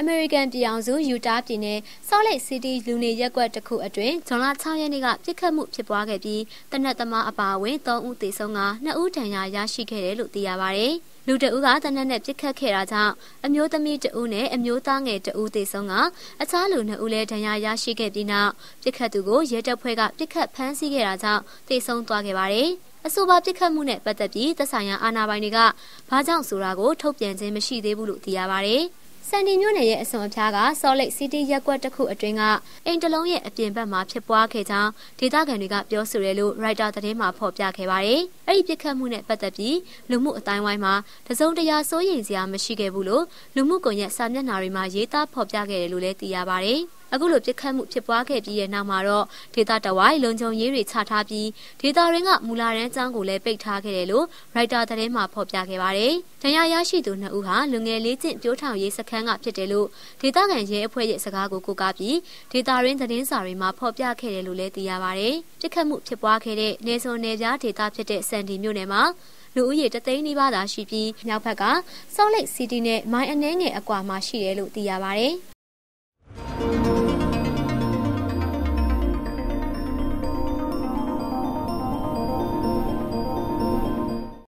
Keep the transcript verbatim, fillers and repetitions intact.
အမေရိကန်ပြည်အောင်စုယူတားပြည်နယ်ဆော့လိတ်စီးတီးလူနေရပ်ကွက်တစ်ခုအတွင်းဇွန်လ၆ရက်နေ့ကပြစ်ခတ်မှုဖြစ်ပွားခဲ့ပြီးတနက်သမားအပါအဝင်၃ဦးသေဆုံးက၂ဦးဒဏ်ရာရရှိခဲ့တယ်လို့သိရပါတယ်။လူတအုပ်ကတနက်နဲ့ပြစ်ခတ်ခဲ့တာကြောင့်အမျိုးသမီးတဦးနဲ့အမျိုးသားငယ်တဦးသေဆုံးကအခြားလူနှစ်ဦးလည်းဒဏ်ရာရရှိခဲ့ပြီးနောက်ပြစ်ခတ်သူကိုရဲတပ်ဖွဲ့ကပြစ်ခတ်ဖမ်းဆီးခဲ့တာကြောင့်သေဆုံးသွားခဲ့ပါတယ်။အဆိုပါပြစ်ခတ်မှုနဲ့ပတ်သက်ပြီးသက်ဆိုင်ရာအာဏာပိုင်တွေကဘာကြောင့်ဆိုတာကိုထုတ်ပြန်ခြင်းမရှိသေးဘူးလို့သိရပါတယ်။စန်ဒီမြို့နယ်ရဲ့အစွန်အဖျားကဆော့လိတ်စီးတီးရက်ကွက်တစ်ခုအတွင်းကအိမ်တလုံးရဲ့အပြင်ဘက်မှာဖြစ်ပွားခဲ့ကြောင်းဒေသခံတွေကပြောဆိုတယ်လို့ရိုက်တာသတင်းမှာဖော်ပြခဲ့ပါတယ်။အဲ့ဒီပြစ်ခတ်မှုနဲ့ပတ်သက်ပြီးလူမှုအတိုင်းဝိုင်းမှာတစုံတရာစိုးရိမ်စရာမရှိခဲ့ဘူးလို့လူမှုကွန်ရက်စာမျက်နှာတွေမှာရေးသားဖော်ပြခဲ့တယ်လို့လည်းသိရပါတယ်။အခုလိုပြစ်ခတ်မှုဖြစ်ပွားခဲ့ပြီးတဲ့နောက်မှာတော့ဒေသတဝိုင်းလုံခြုံရေးတွေချထားပြီးဒေသရင်းကမူလာရန်ကျောင်းကိုလည်းပိတ်ထားခဲ့တယ်လို့ရိုက်တာသတင်းမှာဖော်ပြခဲ့ပါတယ်။ဒဏ်ရာရရှိသူနှစ်ဦးဟာလူငယ်လေးချင်းပြိုးထောင်ရေးစခန်းကဖြစ်တယ်လို့ဒေသခံရဲအဖွဲ့ရဲ့စကားကိုကိုးကားပြီးဒေသရင်းသတင်းစာတွေမှာဖော်ပြခဲ့တယ်လို့လည်းသိရပါတယ်။ပြစ်ခတ်မှုဖြစ်ပွားခဲ့တဲ့နေစုံနယ်ကြားဒေသဖြစ်တဲ့စန်ဒီမြို့နယ်မှာလူဦးရေတသိန်းနီးပါးသာရှိပြီးမြောက်ဘက်ကဆော့လိတ်စီးတီးနဲ့မိုင်းအနှဲငယ်အကွာမှာရှိတယ်လို့သိရပါတယ်။